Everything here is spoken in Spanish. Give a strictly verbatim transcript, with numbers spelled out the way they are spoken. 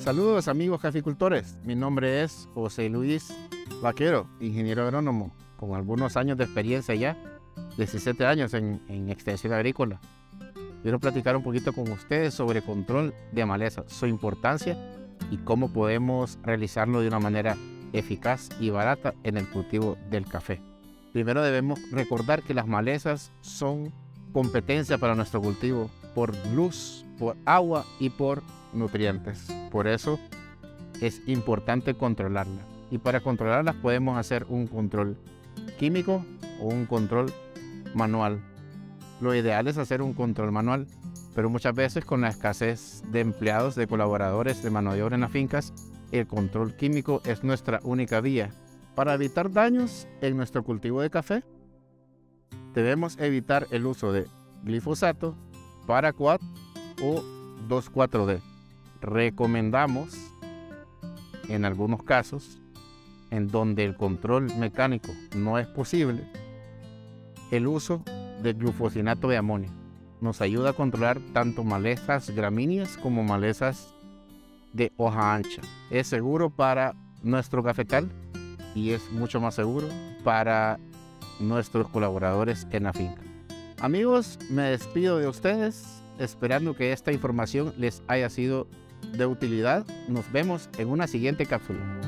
Saludos amigos caficultores, mi nombre es José Luis Vaquero, ingeniero agrónomo, con algunos años de experiencia ya, diecisiete años en, en extensión agrícola. Quiero platicar un poquito con ustedes sobre control de malezas, su importancia y cómo podemos realizarlo de una manera eficaz y barata en el cultivo del café. Primero debemos recordar que las malezas son competencia para nuestro cultivo por luz, por agua y por nutrientes. Por eso es importante controlarlas. Y para controlarlas podemos hacer un control químico o un control manual. Lo ideal es hacer un control manual, pero muchas veces con la escasez de empleados, de colaboradores, de mano de obra en las fincas, el control químico es nuestra única vía. Para evitar daños en nuestro cultivo de café, debemos evitar el uso de glifosato, paraquat o dos cuatro D. Recomendamos, en algunos casos, en donde el control mecánico no es posible, el uso de glufosinato de amonio. Nos ayuda a controlar tanto malezas gramíneas como malezas de hoja ancha. Es seguro para nuestro cafetal y es mucho más seguro para nuestros colaboradores en la finca. Amigos, me despido de ustedes, esperando que esta información les haya sido de utilidad. Nos vemos en una siguiente cápsula.